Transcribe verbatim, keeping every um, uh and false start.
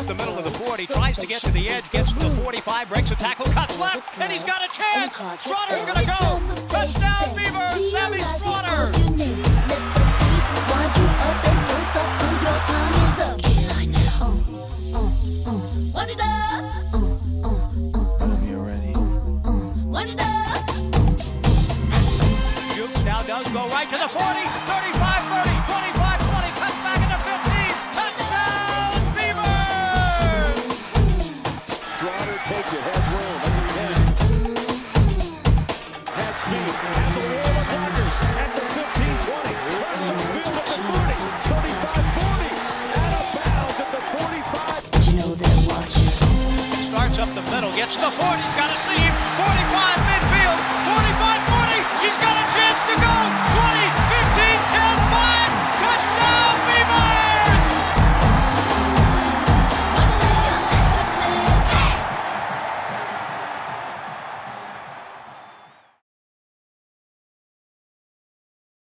up the middle of the forty, tries to get to the edge, gets to the forty-five, breaks a tackle, cuts left, and he's got a chance. Strawder's gonna go. Touchdown, Beavers! Sammy Strawder. Run it up. Whenever you're ready. Run it up. Jukes now does go right to the forty, thirty-five thirty, twenty-five twenty, cuts back into fifteen. Touchdown, Beavers! Strawder takes it, has room, ten. Has speed, has a wall of blockers at the fifteen twenty. Turns upfield at the thirty, thirty-five forty. Out of bounds at the forty-five. But you know they're watching. Starts up the middle, gets to the forty, he's got a seam, forty-five.